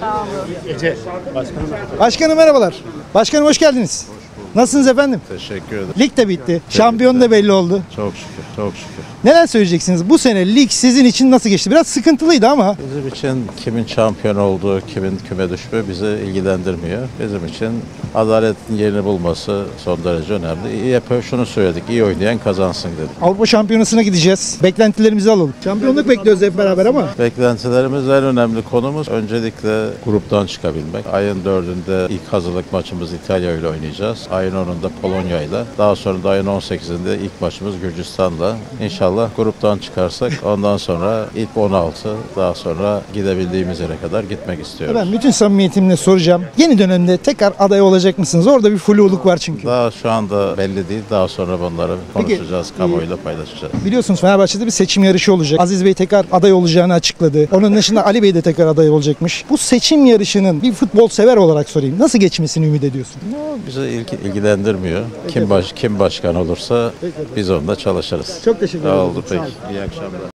Sağ olun. Ece, başkanım. Başkanım merhabalar. Başkanım hoş geldiniz. Nasılsınız efendim? Teşekkür ederim. Lig de bitti. Şampiyon da belli oldu. Çok şükür, çok şükür. Neler söyleyeceksiniz? Bu sene lig sizin için nasıl geçti? Biraz sıkıntılıydı ama. Bizim için kimin şampiyon olduğu, kimin küme düşme bizi ilgilendirmiyor. Bizim için adaletin yerini bulması son derece önemli. Hep şunu söyledik, iyi oynayan kazansın dedik. Avrupa Şampiyonası'na gideceğiz. Beklentilerimizi alalım. Şampiyonluk bekliyoruz hep beraber ama. Beklentilerimiz en önemli konumuz öncelikle gruptan çıkabilmek. Ayın 4'ünde ilk hazırlık maçımız İtalya ile oynayacağız. Ayın 10'unda Polonya ile. Daha sonra da ayın 18'inde ilk maçımız Gürcistan'la. İnşallah gruptan çıkarsak ondan sonra ilk 16, daha sonra gidebildiğimiz yere kadar gitmek istiyoruz. Ben bütün samimiyetimle soracağım. Yeni dönemde tekrar aday olacak mısınız? Orada bir fluluk var çünkü. Daha şu anda belli değil. Daha sonra bunları konuşacağız, kamuoyuyla paylaşacağız. Biliyorsunuz Fenerbahçe'de bir seçim yarışı olacak. Aziz Bey tekrar aday olacağını açıkladı. Onun dışında Ali Bey de tekrar aday olacakmış. Bu seçim yarışının bir futbol sever olarak sorayım. Nasıl geçmesini ümit ediyorsun? Bizi ilgilendirmiyor. Kim başkan olursa biz onunla çalışırız. Çok teşekkür ederim. Oldu peki. İyi akşamlar.